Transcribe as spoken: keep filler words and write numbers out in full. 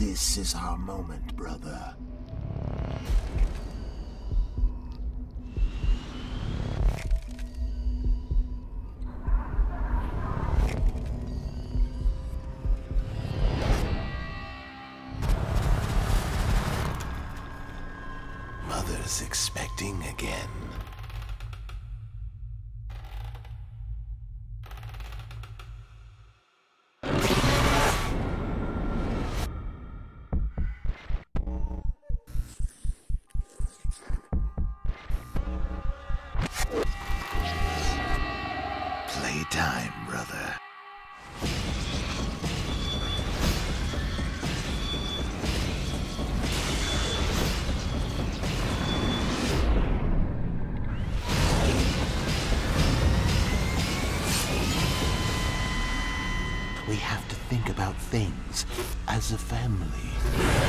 This is our moment, brother. Mother's expecting again. Playtime, brother. We have to think about things as a family.